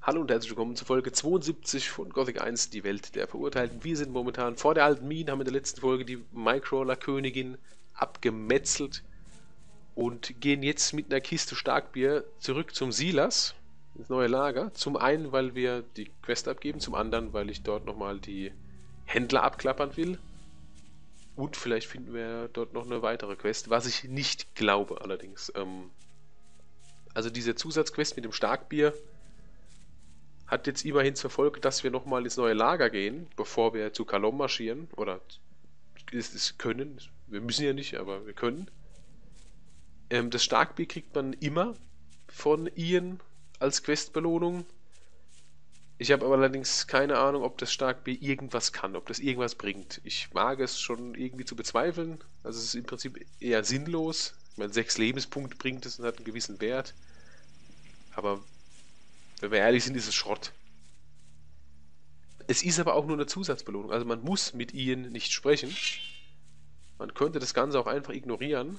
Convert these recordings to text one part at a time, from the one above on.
Hallo und herzlich willkommen zu Folge 72 von Gothic 1, die Welt der Verurteilten. Wir sind momentan vor der alten Mine, haben in der letzten Folge die Minecrawler-Königin abgemetzelt und gehen jetzt mit einer Kiste Starkbier zurück zum Silas, ins neue Lager. Zum einen, weil wir die Quest abgeben, zum anderen, weil ich dort nochmal die Händler abklappern will. Und vielleicht finden wir dort noch eine weitere Quest, was ich nicht glaube allerdings. Also diese Zusatzquest mit dem Starkbier hat jetzt immerhin zur Folge, dass wir nochmal ins neue Lager gehen, bevor wir zu Kalom marschieren. Oder es können. Wir müssen ja nicht, aber wir können. Das Starkbier kriegt man immer von Ian als Questbelohnung. Ich habe aber allerdings keine Ahnung, ob das Starkbier irgendwas kann, ob das irgendwas bringt. Ich mag es schon irgendwie zu bezweifeln. Also es ist im Prinzip eher sinnlos. Ich meine, 6 Lebenspunkte bringt es und hat einen gewissen Wert. Aber wenn wir ehrlich sind, ist es Schrott. Es ist aber auch nur eine Zusatzbelohnung. Also man muss mit Ian nicht sprechen. Man könnte das Ganze auch einfach ignorieren.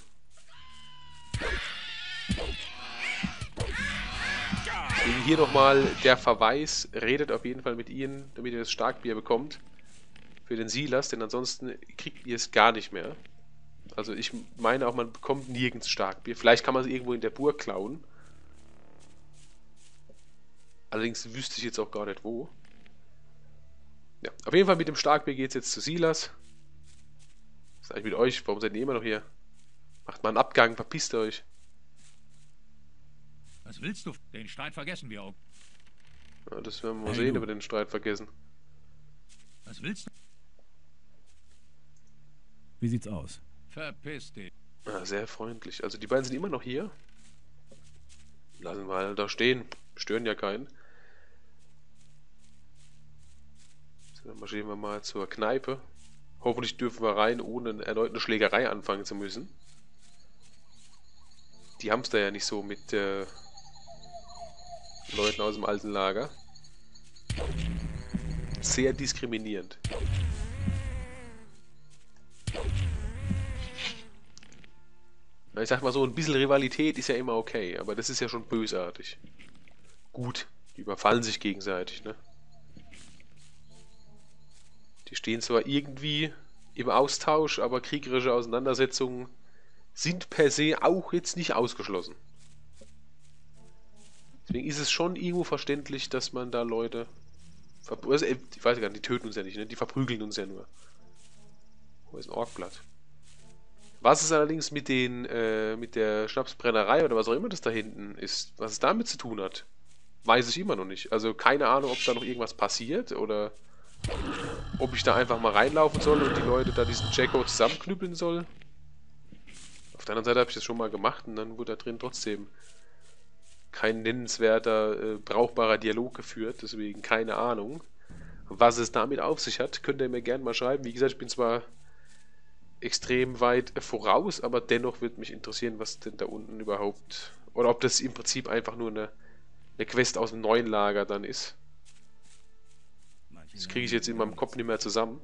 Deswegen hier nochmal der Verweis, redet auf jeden Fall mit Ian, damit ihr das Starkbier bekommt. Für den Silas, denn ansonsten kriegt ihr es gar nicht mehr. Also ich meine auch, man bekommt nirgends Starkbier. Vielleicht kann man es irgendwo in der Burg klauen. Allerdings wüsste ich jetzt auch gar nicht wo. Ja, auf jeden Fall mit dem Starkbier geht es jetzt zu Silas. Was ist eigentlich mit euch? Warum seid ihr immer noch hier? Macht mal einen Abgang, verpisst euch. Was willst du? Den Streit vergessen wir auch. Ja, das werden wir mal Hey, sehen, du. über den Streit vergessen. Was willst du? Wie sieht's aus? Verpiss dich. Ja, sehr freundlich. Also die beiden sind immer noch hier. Lassen wir halt da stehen. Stören ja keinen. So, dann marschieren wir mal zur Kneipe. Hoffentlich dürfen wir rein, ohne erneut eine Schlägerei anfangen zu müssen. Die haben es da ja nicht so mit Leuten aus dem alten Lager. Sehr diskriminierend. Na, ich sag mal so, ein bisschen Rivalität ist ja immer okay, aber das ist ja schon bösartig. Gut, die überfallen sich gegenseitig, ne? Die stehen zwar irgendwie im Austausch, aber kriegerische Auseinandersetzungen sind per se auch jetzt nicht ausgeschlossen. Deswegen ist es schon irgendwo verständlich, dass man da Leute... Also, ich weiß gar nicht, die töten uns ja nicht, ne? Die verprügeln uns ja nur. Wo ist ein Orkblatt? Was es allerdings mit den, mit der Schnapsbrennerei oder was auch immer das da hinten ist, was es damit zu tun hat, weiß ich immer noch nicht. Also keine Ahnung, ob da noch irgendwas passiert oder ob ich da einfach mal reinlaufen soll und die Leute da diesen Jacko zusammenknüppeln soll. Auf der anderen Seite habe ich das schon mal gemacht und dann wurde da drin trotzdem kein nennenswerter, brauchbarer Dialog geführt, deswegen keine Ahnung. Was es damit auf sich hat, könnt ihr mir gerne mal schreiben. Wie gesagt, ich bin zwar extrem weit voraus, aber dennoch würde mich interessieren, was denn da unten überhaupt, oder ob das im Prinzip einfach nur eine Quest aus dem neuen Lager dann ist. Das kriege ich jetzt in meinem Kopf nicht mehr zusammen.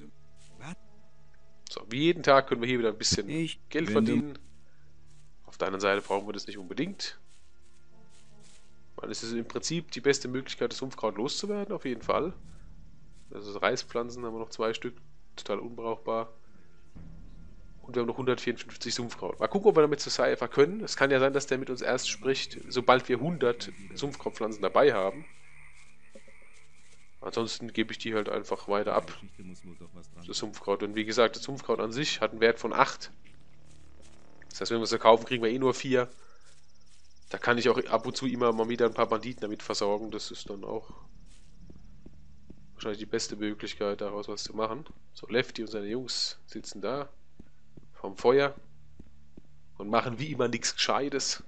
So, wie jeden Tag können wir hier wieder ein bisschen Geld verdienen. Auf der anderen Seite brauchen wir das nicht unbedingt. Weil es ist im Prinzip die beste Möglichkeit, das Sumpfkraut loszuwerden, auf jeden Fall. Also Reispflanzen haben wir noch 2 Stück, total unbrauchbar. Und wir haben noch 154 Sumpfkraut. Mal gucken, ob wir damit zu Cypher können. Es kann ja sein, dass der mit uns erst spricht, sobald wir 100 Sumpfkrautpflanzen dabei haben. Ansonsten gebe ich die halt einfach weiter ab. Das Sumpfkraut. Und wie gesagt, das Sumpfkraut an sich hat einen Wert von 8. Das heißt, wenn wir es kaufen, kriegen wir eh nur 4. Da kann ich auch ab und zu immer mal wieder ein paar Banditen damit versorgen. Das ist dann auch wahrscheinlich die beste Möglichkeit, daraus was zu machen. So, Lefty und seine Jungs sitzen da vom Feuer und machen wie immer nichts Gescheites.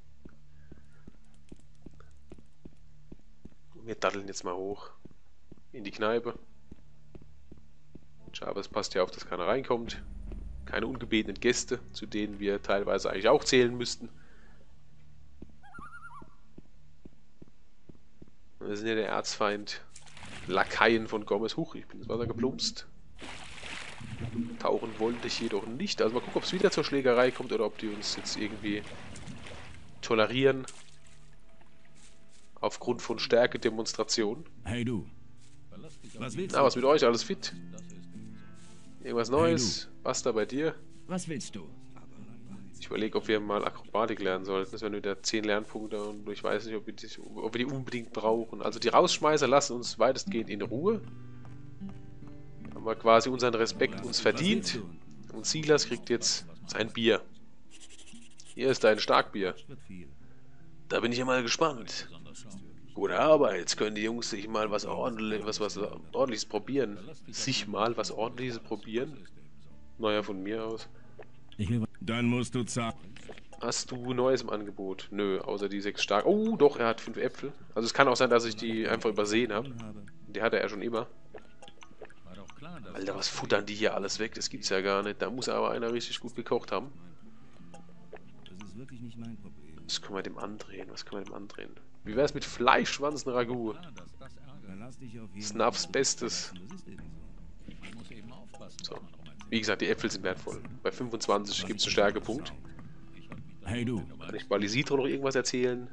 Wir daddeln jetzt mal hoch in die Kneipe. Aber es passt ja auf, dass keiner reinkommt. Keine ungebetenen Gäste, zu denen wir teilweise eigentlich auch zählen müssten. Wir sind ja der Erzfeind. Lakaien von Gomez. Huch, ich bin ins Wasser geplumpst. Tauchen wollte ich jedoch nicht. Also mal gucken, ob es wieder zur Schlägerei kommt oder ob die uns jetzt irgendwie tolerieren. Aufgrund von Stärke-Demonstrationen. Hey du. Was willst Na, du? was mit euch? Alles fit? Irgendwas Neues? Was da bei dir? Was willst du? Ich überlege, ob wir mal Akrobatik lernen sollten. Das wären wieder 10 Lernpunkte und ich weiß nicht, ob wir die unbedingt brauchen. Also die Rausschmeißer lassen uns weitestgehend in Ruhe. Haben wir quasi unseren Respekt uns verdient. Und Silas kriegt jetzt sein Bier. Hier ist dein Starkbier. Da bin ich ja mal gespannt. Gute Arbeit, jetzt können die Jungs sich mal was Ordentliches probieren. Sich mal was Ordentliches probieren? Naja, von mir aus. Dann musst du zahlen. Hast du Neues im Angebot? Nö, außer die 6 stark. Oh, doch, er hat 5 Äpfel. Also es kann auch sein, dass ich die einfach übersehen habe. Die hatte er schon immer. Alter, was futtern die hier alles weg? Das gibt's ja gar nicht. Da muss aber einer richtig gut gekocht haben. Das ist wirklich nicht mein Problem. Was können wir dem andrehen? Was können wir dem andrehen? Wie wär's mit Fleischschwanzen-Ragout? Verlass dich auf jeden Snuffs Bestes. Das ist eben so. So. Wie gesagt, die Äpfel sind wertvoll. Bei 25 gibt es einen Stärkepunkt. Hey du. Kann ich Balisitro noch irgendwas erzählen?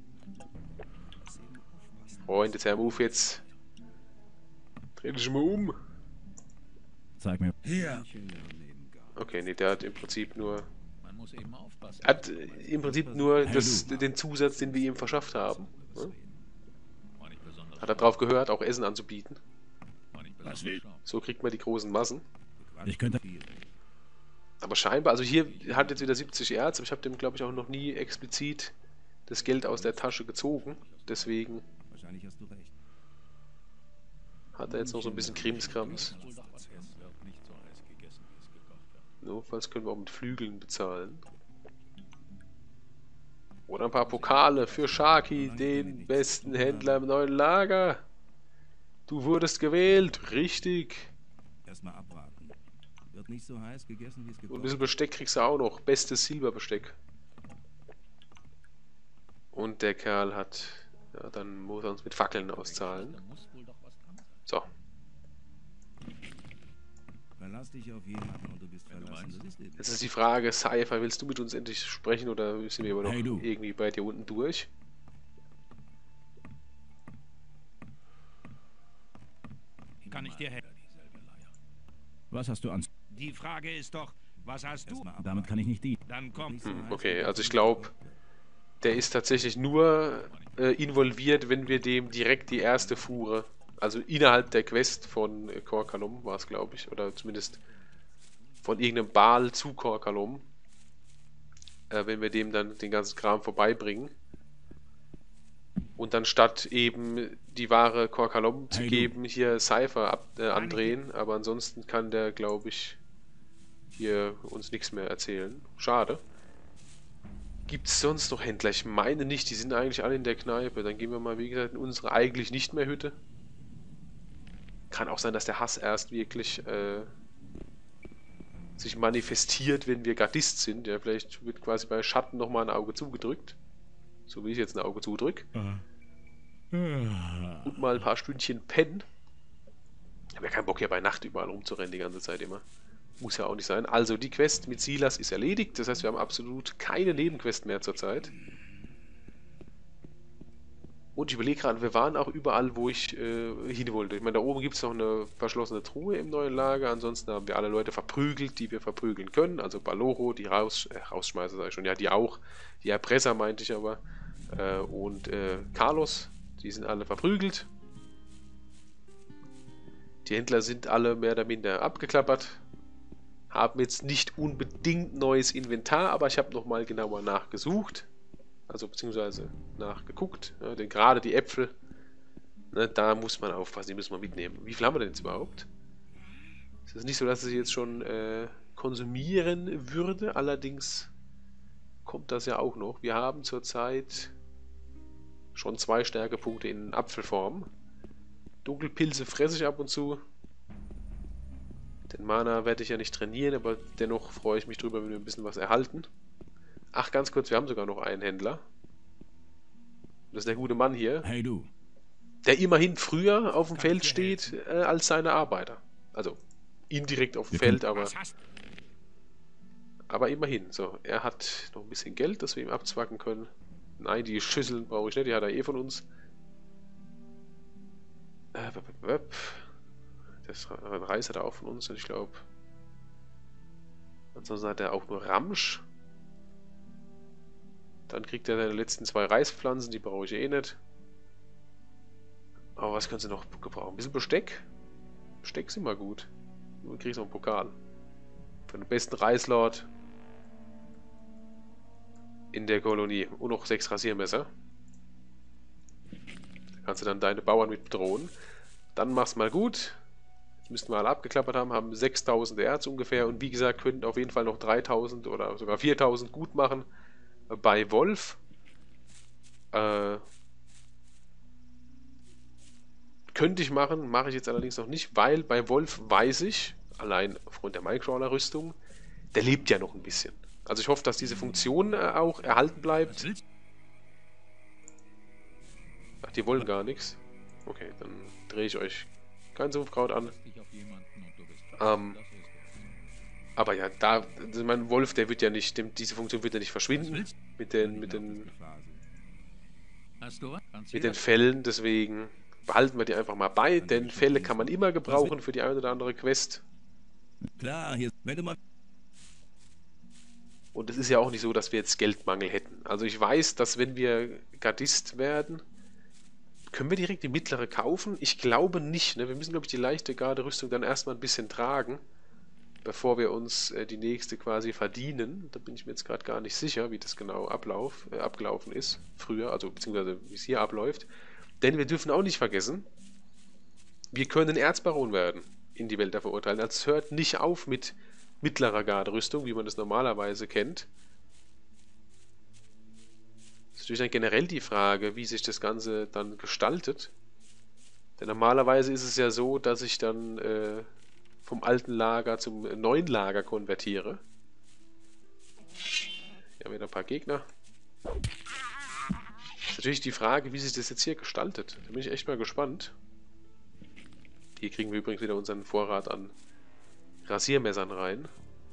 Freund, jetzt Herr Move jetzt. Dreh dich mal um. Zeig mir. Hier. Okay, nee, der hat im Prinzip nur... Man muss eben aufpassen. Hat im Prinzip nur den Zusatz, den wir ihm verschafft haben. Ne? War nicht besonders Hat er drauf gehört, auch Essen anzubieten. Was will? So kriegt man die großen Massen. Ich könnte. Aber scheinbar, also hier hat jetzt wieder 70 Erz, aber ich habe dem, glaube ich, auch noch nie explizit das Geld aus der Tasche gezogen. Deswegen Wahrscheinlich hast du recht. hat er jetzt noch so ein bisschen Krimskrams. Notfalls können wir auch mit Flügeln bezahlen. Oder ein paar Pokale für Sharky, den besten Händler im neuen Lager. Du wurdest gewählt, richtig. Erstmal abwarten. Wird nicht so heiß gegessen, wie es Und ein gekocht bisschen Besteck kriegst du auch noch. Bestes Silberbesteck. Und der Kerl hat... Ja, dann muss er uns mit Fackeln auszahlen. So. Verlass dich auf jemanden und du bist verlassen. Das ist eben Jetzt ist die Frage, Cypher, willst du mit uns endlich sprechen oder sind wir immer noch Hey, du. irgendwie bei dir unten durch? Kann ich dir helfen? Was hast du an? Die Frage ist doch, was hast du? Damit kann ich nicht dienen. Dann komm. Okay, also ich glaube, der ist tatsächlich nur involviert, wenn wir dem direkt die erste Fuhre, also innerhalb der Quest von Korkalom war es, glaube ich, oder zumindest von irgendeinem Baal zu Korkalom, wenn wir dem dann den ganzen Kram vorbeibringen. Und dann statt eben die wahre Korkalom zu Hey, du. geben, hier Cypher andrehen, aber ansonsten kann der, glaube ich, hier uns nichts mehr erzählen. Schade. Gibt es sonst noch Händler? Ich meine nicht, die sind eigentlich alle in der Kneipe. Dann gehen wir mal, wie gesagt, in unsere eigentlich nicht mehr Hütte. Kann auch sein, dass der Hass erst wirklich sich manifestiert, wenn wir Gardist sind. Ja, vielleicht wird quasi bei Schatten nochmal ein Auge zugedrückt. So wie ich jetzt ein Auge zudrücke. Und mal ein paar Stündchen pennen. Ich habe ja keinen Bock hier bei Nacht überall rumzurennen die ganze Zeit immer. Muss ja auch nicht sein. Also die Quest mit Silas ist erledigt. Das heißt, wir haben absolut keine Nebenquest mehr zurzeit. Und ich überlege gerade, wir waren auch überall, wo ich hin wollte. Ich meine, da oben gibt es noch eine verschlossene Truhe im neuen Lager. Ansonsten haben wir alle Leute verprügelt, die wir verprügeln können. Also Baloro, die Rausschmeißer, sage ich schon. Ja, die auch. Die Erpresser meinte ich aber. Und Carlos, die sind alle verprügelt. Die Händler sind alle mehr oder minder abgeklappert. Haben jetzt nicht unbedingt neues Inventar, aber ich habe nochmal genauer nachgesucht. Also beziehungsweise nachgeguckt. Ja, denn gerade die Äpfel, ne, da muss man aufpassen, die müssen wir mitnehmen. Wie viel haben wir denn jetzt überhaupt? Es ist nicht so, dass ich jetzt schon konsumieren würde, allerdings kommt das ja auch noch. Wir haben zurzeit schon 2 Stärkepunkte in Apfelform. Dunkelpilze fresse ich ab und zu. Den Mana werde ich ja nicht trainieren, aber dennoch freue ich mich drüber, wenn wir ein bisschen was erhalten. Ach, ganz kurz, wir haben sogar noch einen Händler. Das ist der gute Mann hier, Hey du. der immerhin früher auf dem Feld steht als seine Arbeiter. Also indirekt auf dem Feld, aber immerhin. So, er hat noch ein bisschen Geld, das wir ihm abzwacken können. Nein, die Schüsseln brauche ich nicht, die hat er eh von uns. Das Reis hat er auch von uns, und ich glaube. Ansonsten hat er auch nur Ramsch. Dann kriegt er seine letzten 2 Reispflanzen, die brauche ich eh nicht. Aber was kannst du noch gebrauchen? Ein bisschen Besteck? Besteck ist immer gut. Du kriegst noch einen Pokal. Für den besten Reislord in der Kolonie. Und noch 6 Rasiermesser. Da kannst du dann deine Bauern mit bedrohen. Dann mach's mal gut. Jetzt müssten wir alle abgeklappert haben 6000 Erz ungefähr. Und wie gesagt, könnten auf jeden Fall noch 3000 oder sogar 4000 gut machen bei Wolf. Könnte ich machen, mache ich jetzt allerdings noch nicht, weil bei Wolf weiß ich, allein aufgrund der Minecrawler-Rüstung, der lebt ja noch ein bisschen. Also ich hoffe, dass diese Funktion auch erhalten bleibt. Ach, die wollen gar nichts. Okay, dann drehe ich euch kein Sumpfkraut an. Aber ja, da, also mein Wolf, der wird ja nicht, diese Funktion wird ja nicht verschwinden mit den Fällen, deswegen behalten wir die einfach mal bei, denn Fälle kann man immer gebrauchen für die eine oder andere Quest. Klar, hier, wenn du mal... Und es ist ja auch nicht so, dass wir jetzt Geldmangel hätten. Also ich weiß, dass wenn wir Gardist werden, können wir direkt die mittlere kaufen? Ich glaube nicht. Ne? Wir müssen, glaube ich, die leichte Garderüstung dann erstmal ein bisschen tragen, bevor wir uns die nächste quasi verdienen. Da bin ich mir jetzt gerade gar nicht sicher, wie das genau abgelaufen ist früher, also beziehungsweise wie es hier abläuft. Denn wir dürfen auch nicht vergessen, wir können Erzbaron werden in die Welt der Verurteilten. Also es hört nicht auf mit mittlerer Garderüstung, wie man das normalerweise kennt. Das ist natürlich dann generell die Frage, wie sich das Ganze dann gestaltet. Denn normalerweise ist es ja so, dass ich dann vom alten Lager zum neuen Lager konvertiere. Hier haben wir wieder ein paar Gegner. Ist natürlich die Frage, wie sich das jetzt hier gestaltet. Da bin ich echt mal gespannt. Hier kriegen wir übrigens wieder unseren Vorrat an Rasiermessern rein.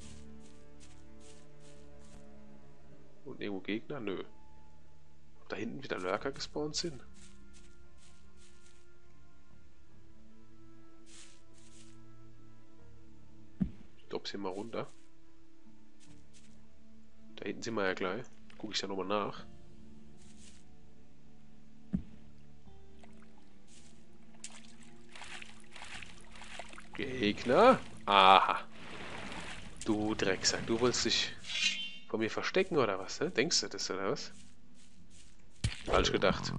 Und irgendwo Gegner? Nö. Ob da hinten wieder Lurker gespawnt sind? Ich glaube, hier mal runter. Da hinten sind wir ja gleich. Gucke ich da nochmal nach. Gegner? Aha. Du Drecksack, du wolltest dich von mir verstecken oder was? Ne? Denkst du das oder was? Falsch gedacht.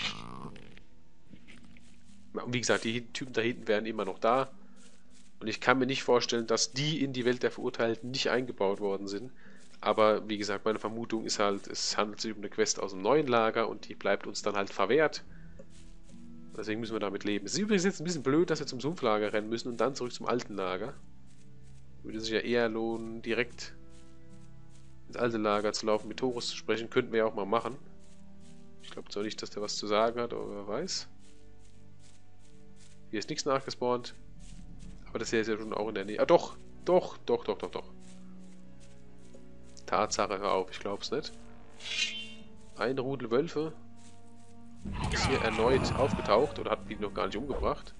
Und wie gesagt, die Typen da hinten wären immer noch da. Und ich kann mir nicht vorstellen, dass die in die Welt der Verurteilten nicht eingebaut worden sind. Aber wie gesagt, meine Vermutung ist halt, es handelt sich um eine Quest aus dem neuen Lager und die bleibt uns dann halt verwehrt. Deswegen müssen wir damit leben. Es ist übrigens jetzt ein bisschen blöd, dass wir zum Sumpflager rennen müssen und dann zurück zum alten Lager. Würde sich ja eher lohnen, direkt ins alte Lager zu laufen, mit Torus zu sprechen. Könnten wir ja auch mal machen. Ich glaube zwar nicht, dass der was zu sagen hat, aber wer weiß. Hier ist nichts nachgespawnt. Aber das hier ist ja schon auch in der Nähe. Ah, doch! Doch. Tatsache, hör auf, ich glaub's nicht. Ein Rudel Wölfe ist hier erneut aufgetaucht oder hat ihn noch gar nicht umgebracht.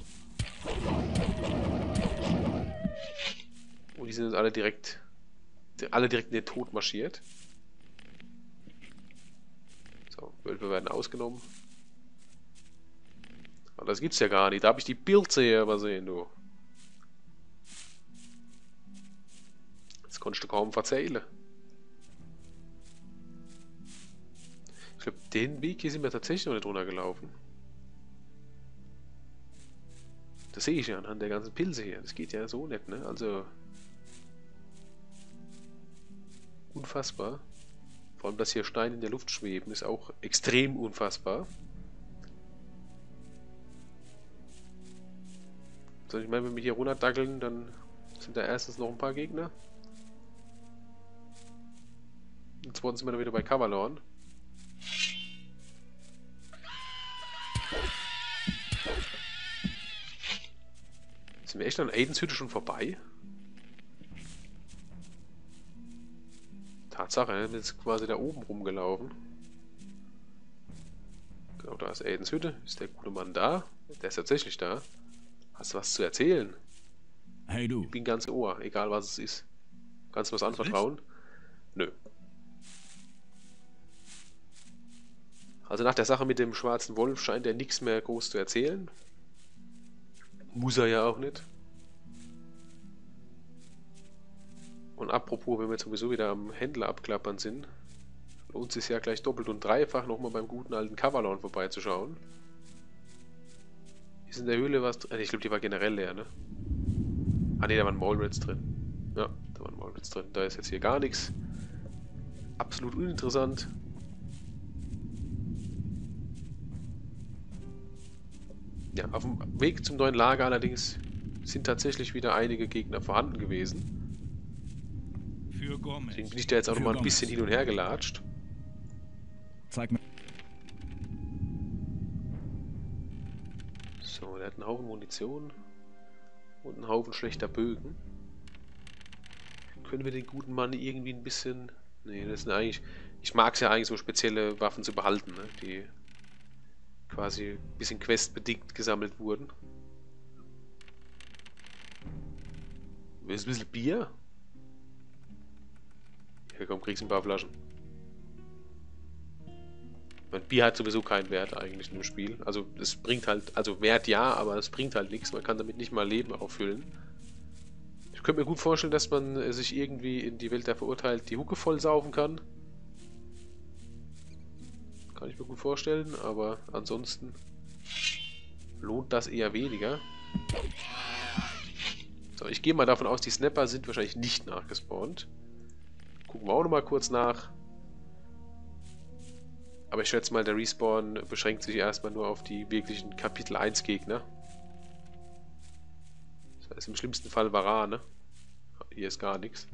Und die sind jetzt alle direkt in den Tod marschiert. So, Wölfe werden ausgenommen. Aber das gibt's ja gar nicht. Da habe ich die Pilze hier übersehen, du. Das konntest du kaum verzählen. Ich glaube, den Weg hier sind wir tatsächlich noch nicht runtergelaufen. Das sehe ich ja anhand der ganzen Pilze hier. Das geht ja so nicht, ne? Also... unfassbar. Vor allem, dass hier Steine in der Luft schweben, ist auch extrem unfassbar. So, ich meine, wenn wir hier runterdackeln, dann sind da erstens noch ein paar Gegner. Und zweitens sind wir dann wieder bei Cavalorn. Sind wir echt an Aidens Hütte schon vorbei? Tatsache, wir sind jetzt quasi da oben rumgelaufen. Genau, da ist Aidens Hütte. Ist der gute Mann da? Der ist tatsächlich da. Hast du was zu erzählen? Hey du, Ich bin ganz Ohr, egal was es ist. Kannst du was anvertrauen? Nö. Also nach der Sache mit dem schwarzen Wolf scheint er nichts mehr groß zu erzählen. Muss er ja auch nicht. Und apropos, wenn wir jetzt sowieso wieder am Händler abklappern sind, lohnt es sich ja gleich doppelt und dreifach nochmal beim guten alten Kavallon vorbeizuschauen. Ist in der Höhle was drin? Ich glaube, die war generell leer, ne? Ah ne, da waren Maulrats drin. Ja, da waren Maulrats drin. Da ist jetzt hier gar nichts. Absolut uninteressant. Ja, auf dem Weg zum neuen Lager allerdings sind tatsächlich wieder einige Gegner vorhanden gewesen. Für Gomez. Deswegen bin ich da jetzt auch noch mal ein bisschen hin und her gelatscht. zeig mir. So, der hat einen Haufen Munition und einen Haufen schlechter Bögen. Können wir den guten Mann irgendwie ein bisschen... Nee, das sind eigentlich... Ich mag es ja eigentlich so spezielle Waffen zu behalten, ne? Die quasi ein bisschen questbedingt gesammelt wurden. Willst du ein bisschen Bier? Hier komm, kriegst ein paar Flaschen. Mein Bier hat sowieso keinen Wert eigentlich in dem Spiel. Also es bringt halt, also Wert ja, aber es bringt halt nichts. Man kann damit nicht mal Leben auffüllen. Ich könnte mir gut vorstellen, dass man sich irgendwie in die Welt der Verurteilten die Hucke voll saufen kann. Kann ich mir gut vorstellen, aber ansonsten lohnt das eher weniger. So, ich gehe mal davon aus, die Snapper sind wahrscheinlich nicht nachgespawnt. Gucken wir auch nochmal kurz nach. Aber ich schätze mal, der Respawn beschränkt sich erstmal nur auf die wirklichen Kapitel 1 Gegner. Das heißt, im schlimmsten Fall Varan, ne? Hier ist gar nichts.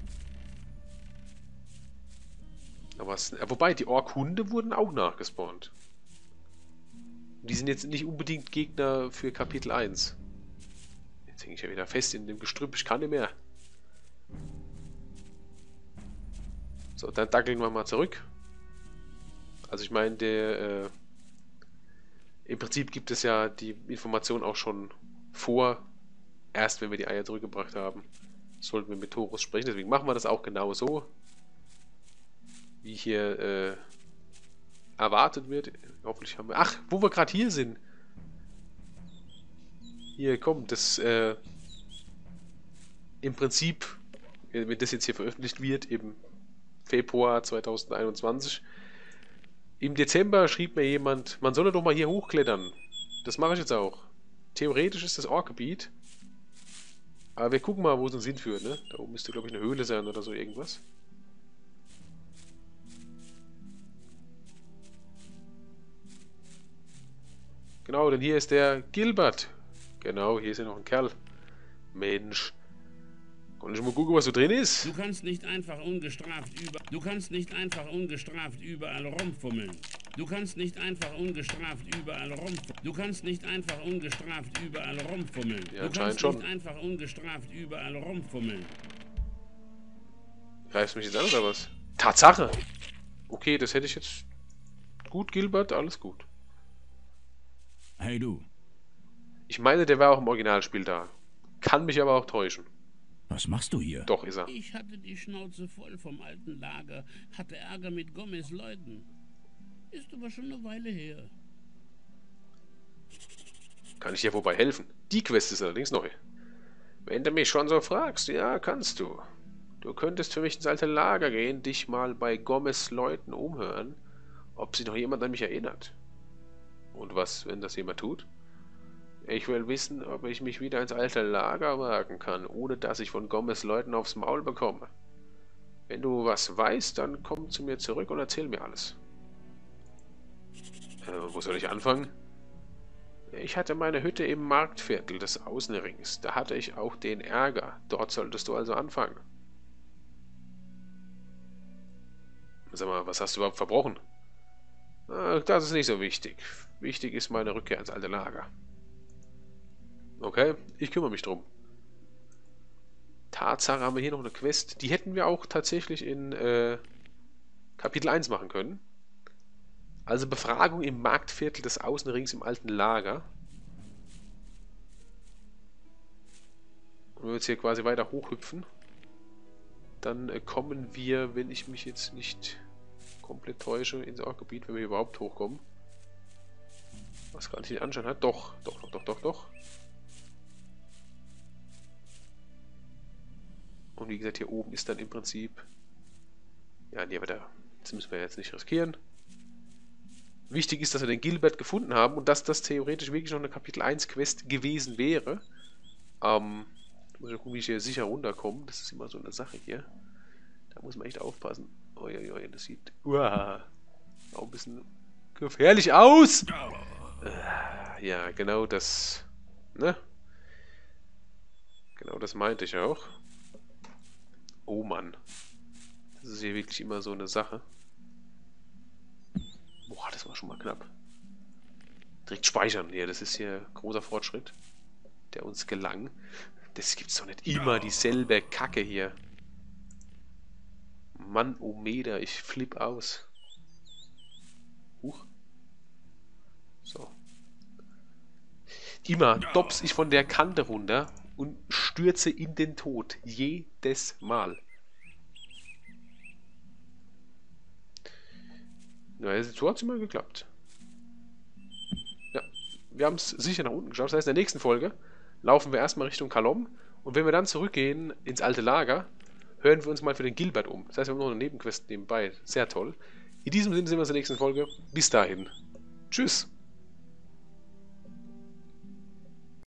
Aber wobei, die Ork-Hunde wurden auch nachgespawnt. Die sind jetzt nicht unbedingt Gegner für Kapitel 1. Jetzt hänge ich ja wieder fest in dem Gestrüpp, ich kann nicht mehr. So, dann dackeln wir mal zurück. Also ich meine, im Prinzip gibt es ja die Information auch schon vor, erst wenn wir die Eier zurückgebracht haben, sollten wir mit Torus sprechen. Deswegen machen wir das auch genau so, wie hier erwartet wird. Hoffentlich haben wir... Ach, wo wir gerade hier sind. Hier, komm, das im Prinzip, wenn das jetzt hier veröffentlicht wird, im Februar 2021. Im Dezember schrieb mir jemand, man solle doch mal hier hochklettern. Das mache ich jetzt auch. Theoretisch ist das Orkgebiet. Aber wir gucken mal, wo es uns hinführt, ne? Da oben müsste, glaube ich, eine Höhle sein oder so irgendwas. Genau, denn hier ist der Gilbert. Genau, hier ist ja noch ein Kerl. Mensch. Kann ich mal gucken, was so drin ist? Du kannst nicht einfach ungestraft überall rumfummeln. Du kannst nicht einfach ungestraft überall rumfummeln. Du kannst nicht einfach ungestraft überall rumfummeln. Ja, Du anscheinend kannst schon. nicht einfach ungestraft überall rumfummeln. Greifst du mich jetzt an oder was? Tatsache! Okay, das hätte ich jetzt... Gut, Gilbert, alles gut. Hey du, Ich meine, der war auch im Originalspiel da. Kann mich aber auch täuschen. was machst du hier? Doch, ist er. Ich hatte die Schnauze voll vom alten Lager, hatte Ärger mit Gomez Leuten. Ist aber schon eine Weile her. Kann ich dir wobei helfen? Die Quest ist allerdings neu. Wenn du mich schon so fragst, ja, kannst du. Du könntest für mich ins alte Lager gehen, dich mal bei Gomez Leuten umhören, ob sich noch jemand an mich erinnert. Und was, wenn das jemand tut? Ich will wissen, ob ich mich wieder ins alte Lager wagen kann, ohne dass ich von Gomez Leuten aufs Maul bekomme. Wenn du was weißt, dann komm zu mir zurück und erzähl mir alles. Wo soll ich anfangen? Ich hatte meine Hütte im Marktviertel des Außenrings. Da hatte ich auch den Ärger. Dort solltest du also anfangen. Sag mal, was hast du überhaupt verbrochen? Das ist nicht so wichtig. Wichtig ist meine Rückkehr ins alte Lager. Okay, ich kümmere mich drum. Tatsache haben wir hier noch eine Quest. Die hätten wir auch tatsächlich in Kapitel 1 machen können. Also Befragung im Marktviertel des Außenrings im alten Lager. Und wenn wir jetzt hier quasi weiter hochhüpfen, dann kommen wir, wenn ich mich jetzt nicht komplett täusche, ins Orkgebiet, wenn wir hier überhaupt hochkommen. Was gar nicht den Anschein hat. Doch. Und wie gesagt, hier oben ist dann im Prinzip... Ja, nee, aber das müssen wir jetzt nicht riskieren. Wichtig ist, dass wir den Gilbert gefunden haben und dass das theoretisch wirklich noch eine Kapitel 1 Quest gewesen wäre. Muss ich gucken, wie ich hier sicher runterkomme. Das ist immer so eine Sache hier. Da muss man echt aufpassen. Uiuiui, das sieht auch ein bisschen gefährlich aus. Ja, genau das. Ne? Genau das meinte ich auch. Oh Mann. Das ist hier wirklich immer so eine Sache. Boah, das war schon mal knapp. Direkt speichern. Ja, das ist hier großer Fortschritt, der uns gelang. Das gibt's doch nicht immer dieselbe Kacke hier. Mann, oh Meter, ich flipp aus. Huch. So. Immer dops ich von der Kante runter und stürze in den Tod. Jedes Mal. Ja, so hat es immer geklappt. Ja, wir haben es sicher nach unten geschafft. Das heißt, in der nächsten Folge laufen wir erstmal Richtung Kalom. Und wenn wir dann zurückgehen ins alte Lager, hören wir uns mal für den Gilbert um. Das heißt, wir haben noch eine Nebenquest nebenbei. Sehr toll. In diesem Sinne sehen wir uns in der nächsten Folge. Bis dahin. Tschüss.